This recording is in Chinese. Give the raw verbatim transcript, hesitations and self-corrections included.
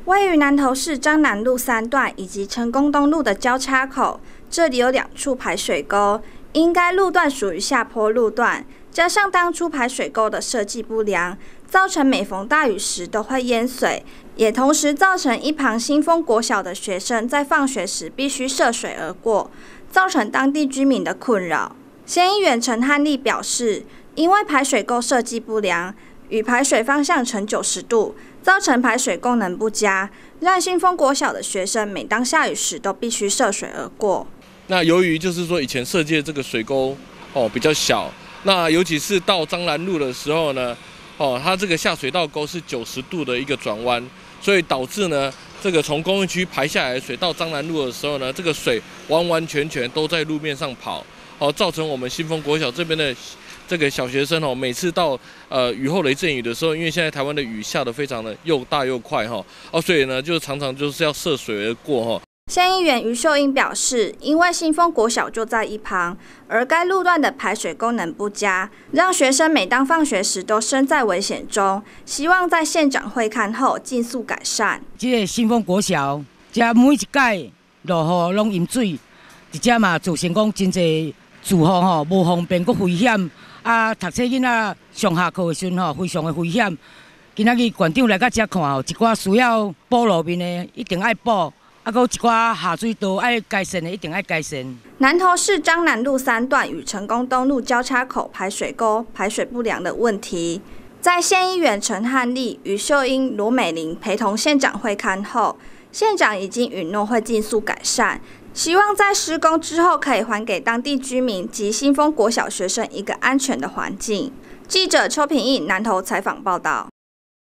位于南投市彰南路三段以及成功东路的交叉口，这里有两处排水沟，因该路段属于下坡路段，加上当初排水沟的设计不良，造成每逢大雨时都会淹水，也同时造成一旁新丰国小的学生在放学时必须涉水而过，造成当地居民的困扰。县议员陈汉利表示，因为排水沟设计不良，与排水方向呈九十度，造成排水功能不佳，让新丰国小的学生每当下雨时都必须涉水而过。 那由于就是说以前设计的这个水沟哦比较小，那尤其是到彰南路的时候呢，哦它这个下水道沟是九十度的一个转弯，所以导致呢这个从工业区排下来的水到彰南路的时候呢，这个水完完全全都在路面上跑，哦造成我们新丰国小这边的这个小学生哦，每次到呃雨后雷阵雨的时候，因为现在台湾的雨下得非常的又大又快哈，哦，所以呢就常常就是要涉水而过哈。 县议员于秀英表示，因为新丰国小就在一旁，而该路段的排水功能不佳，让学生每当放学时都身在危险中，希望在县长会看后尽速改善。 这个新丰国小，这每一届落雨拢淹水，而且嘛造成讲真侪住户吼无方便，阁危险。啊，读册囡仔上下课的时阵吼，非常的危险。今仔日馆长来到遮看吼，一寡需要补路面的一定爱补，啊，阁一寡下水道爱改善的一定爱改善。 南投市彰南路三段与成功东路交叉口排水沟排水不良的问题，在县议员陈汉利、于秀英、罗美玲陪同县长会勘后，县长已经允诺会尽速改善。希望在施工之后，可以还给当地居民及新丰国小学生一个安全的环境。记者邱品义南投采访报道。